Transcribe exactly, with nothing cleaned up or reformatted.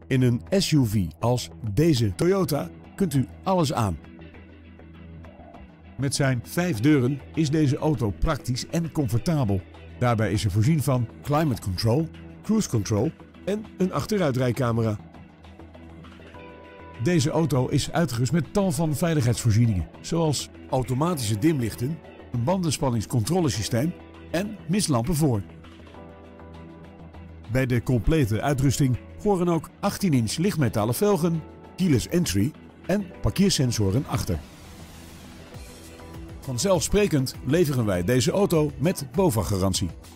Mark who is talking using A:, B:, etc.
A: In een S U V als deze Toyota kunt u alles aan. Met zijn vijf deuren is deze auto praktisch en comfortabel. Daarbij is er voorzien van climate control, cruise control en een achteruitrijcamera. Deze auto is uitgerust met tal van veiligheidsvoorzieningen, zoals automatische dimlichten, een bandenspanningscontrolesysteem en mistlampen voor. Bij de complete uitrusting horen ook achttien inch lichtmetalen velgen, keyless entry en parkeersensoren achter. Vanzelfsprekend leveren wij deze auto met BOVAG-garantie.